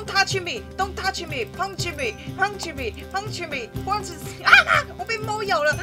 Don't touch me! Don't touch me! Punch me! Punch me! Punch me! 光子啊！我被猫咬了。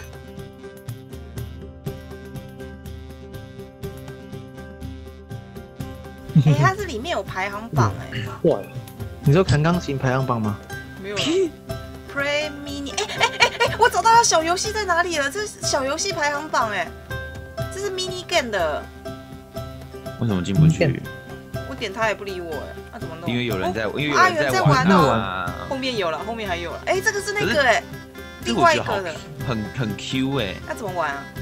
哎，它是里面有排行榜哎。 哇，你说弹钢琴排行榜吗？ 没有。Play mini， 哎，我找到它小游戏在哪里了？这是小游戏排行榜哎，这是 mini game 的。 为什么进不去？ 我点它也不理我哎，那怎么弄？ 因为有人在，因为有人在玩哦。后面有了，后面还有了。哎，这个是那个哎，另外一个的。 很 Q 哎。 那怎么玩啊？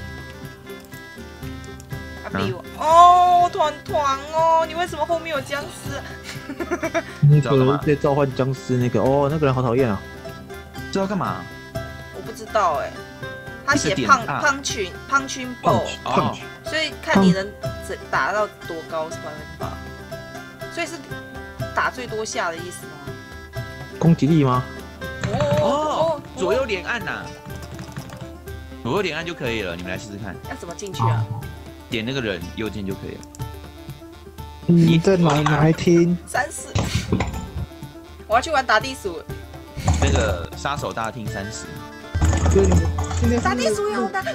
比我哦，团哦，你为什么后面有僵尸？ 那个在召唤僵尸那个哦，那个人好讨厌啊！ 这要干嘛？ 我不知道哎，他写punch ball， 所以看你能打到多高是100分吧？所以是打最多下的意思吗？ 攻击力吗？ 哦，左右连按呐，左右连按就可以了，你们来试试看。 要怎么进去啊？ 点那个人右键就可以了。 你在哪一厅 ？30。我要去玩打地鼠。 那个杀手大厅30。 打地鼠有的。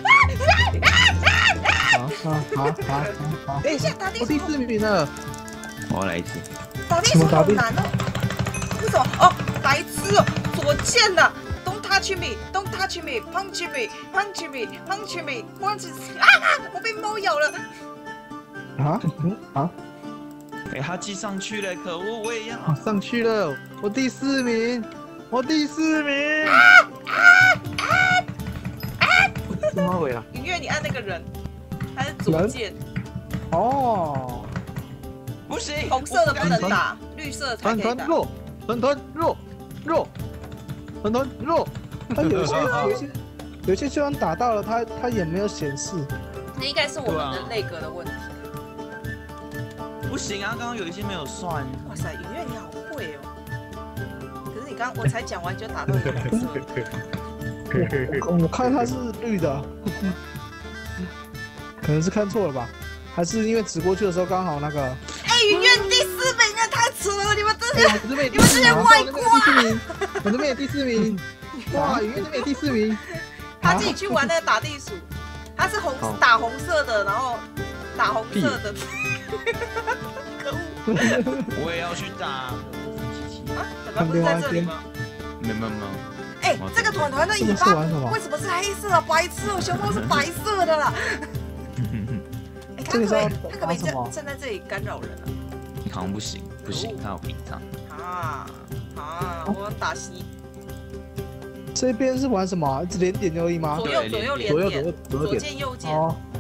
好。 等一下，打地鼠。 我第4名了。 我要来一次。 打地鼠好难哦。为什么？哦，白痴哦，左键呐。Touch me! Don't touch me! Punch me! Punch me! Punch me! 光子啊！我被猫咬了。 哎，他记上去了，可恶！我也要上去了，我第4名，我第4名。什么鬼啊？ 云月，你按那个人，还是左键？ 哦， 不行， 红色的不能打，绿色才可以打。 团团弱。他有些就算打到了，他也没有显示。 那应该是我们的内格的问题。 不行啊，刚刚有一些没有算。 哇塞，云月你好会哦！可是你我才讲完就打到红色。 我看他是绿的，可能是看错了吧？还是因为指过去的时候刚好那个？ 哎，云月你第4名啊，太扯了！你们这些外挂。 我这边也第4名。哇，云月这边也第4名。 他自己去玩那个打地鼠，他是打红色的，然后打红色的。可恶！ 我也要去打。 啊？怎么不是在这里吗？ 没有。 哎，这个团的尾巴为什么是黑色啊？白痴哦，熊猫是白色的啦。哎，他可不可以站在这里干扰人啊？ 好像不行，他有屏障。 我要打西。 这边是玩什么？只连点而已吗？ 左右连点，左键右键。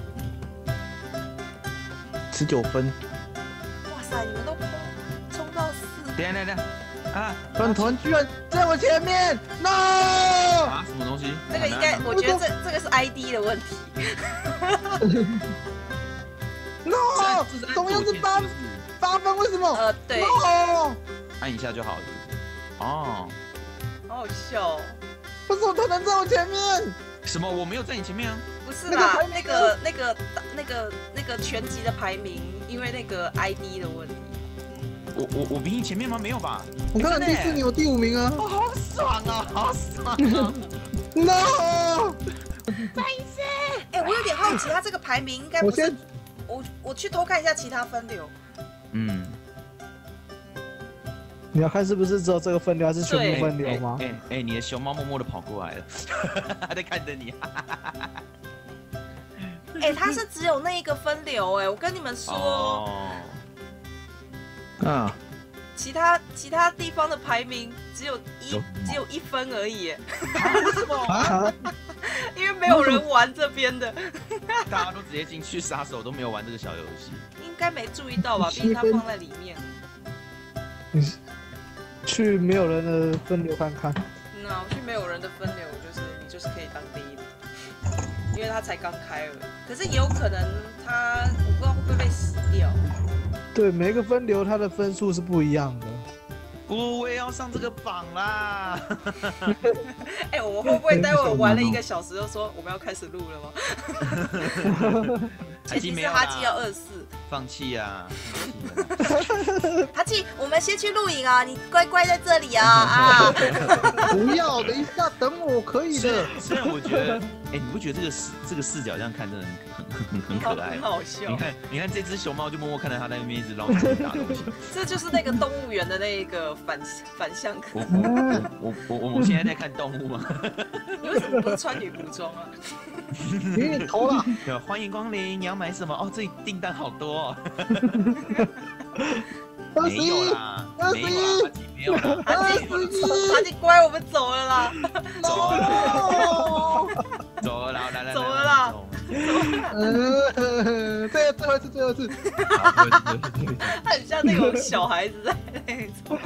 19分。 哇塞，你们都冲到4。 等下啊！ 团居然在我前面 ，no！ 啊，什么东西？ 这个应该，我觉得这个是 ID 的问题。 no， 同样是8分，为什么？ 对。 按一下就好了。哦。 好好笑哦。 不是我团在我前面。 什么？我没有在你前面啊。 不是啦，那个全集的排名，因为那个 ID 的问题。 我比你前面吗？没有吧？ 我看到第4名，我第5名啊！ 哦，好爽啊，好爽啊 ！No， 白痴！哎，我有点好奇，他这个排名应该不是。我去偷看一下其他分流。 你要看是不是只有这个分流，还是全部分流吗？ 哎，你的熊猫默默的跑过来了，他在看着你。 哎，他是只有那一个分流哎，我跟你们说。其他地方的排名只有1分而已。 为什么？ 因为没有人玩这边的。 大家都直接进去杀手，都没有玩这个小游戏。 应该没注意到吧？毕竟它放在里面。 去没有人的分流看看。 我去没有人的分流，你就是可以当第1名，因为他才刚开而已。可是也有可能我不知道会不会被洗掉。 对，每一个分流它的分数是不一样的。 我也要上这个榜啦！ 哎，我会不会待会玩了1个小时就说我们要开始录了吗？前提是哈基要24。 放弃啊！ 阿纪，我们先去露营啊，你乖乖在这里啊啊！ 不要，等一下，等我可以的。 虽然我觉得，你不觉得这个视角这样看真的很可爱， 很好笑。 你看这只熊猫就默默看着它在那边一直捞东西打东西。 这就是那个动物园的那个反向。 我现在在看动物吗？ 你为什么不是穿女仆装啊？ 你头了。 欢迎光临，你要买什么？哦，这里订单好多哦。没有啦，没有啦， 阿纪乖，我们走了啦。 走了啦，来， 走了啦。 最后一次。 他很像那种小孩子在那种。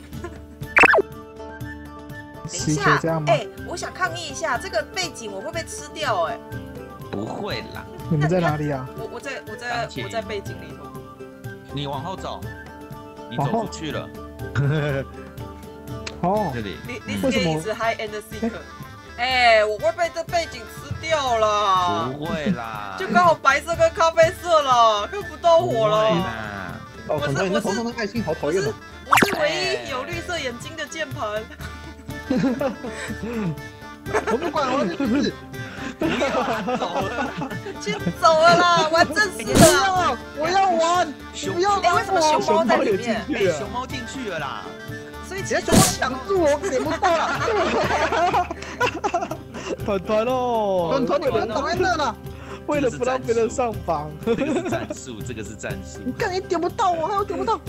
等一下，我想抗议一下，这个背景我会被吃掉哎。 不会啦。 你们在哪里啊？ 我在背景里头。 你往后走，你走出去了。 哦， 这里。 你是一直 high end seeker。我会被这背景吃掉了。 不会啦。 就刚好白色跟咖啡色了，看不到我了。 哦，你的头上的爱心好讨厌哦。 我是唯一有绿色眼睛的键盘。 我不管，我就是。 走了啦，玩正事了。 我要玩，不要。 为什么熊猫在里面？ 熊猫进去了啦。 所以其实挡住我，点不到了。团哦，团你们挡在那了，为了不让别人上榜。 这个是战术，这个是战术。 你看你点不到我，还有点不到。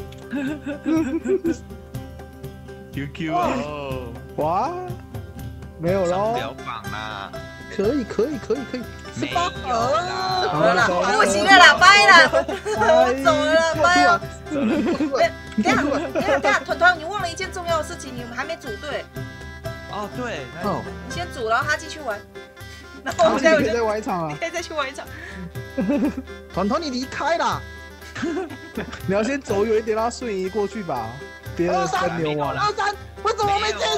QQ 哦， 哇，没有了， 上不了榜啦。 可以。 没有啦， 好了，不行了啦，拜了，我走了，拜了。等下，团，你忘了一件重要的事情，你们还没组队。 哦，对， 你先组，然后他继续玩。然后我们可以再玩一场啊， 可以再去玩一场。 团，你离开啦！你要先走远一点，让他瞬移过去吧。别人分流啊！23，为什么没进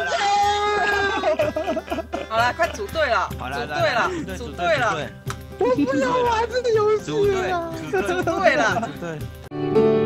去？ 好了，快组队了！组队了！ 我不要玩这个游戏了！ 组队了！